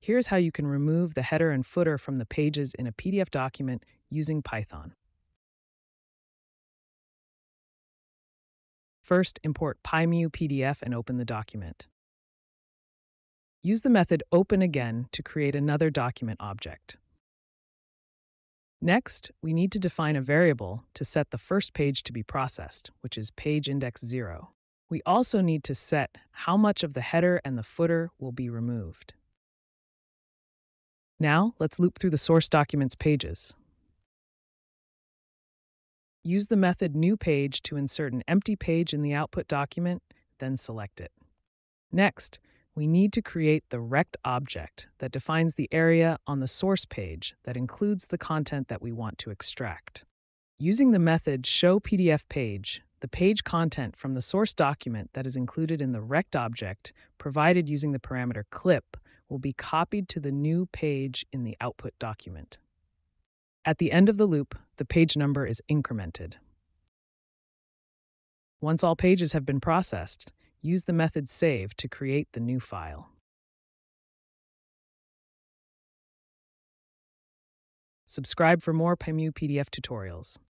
Here's how you can remove the header and footer from the pages in a PDF document using Python. First, import PyMuPDF and open the document. Use the method openAgain to create another document object. Next, we need to define a variable to set the first page to be processed, which is page index 0. We also need to set how much of the header and the footer will be removed. Now, let's loop through the source document's pages. Use the method newPage to insert an empty page in the output document, then select it. Next, we need to create the rect object that defines the area on the source page that includes the content that we want to extract. Using the method showPDFPage, the page content from the source document that is included in the rect object provided using the parameter clip will be copied to the new page in the output document. At the end of the loop, the page number is incremented. Once all pages have been processed, use the method save to create the new file. Subscribe for more PyMuPDF tutorials.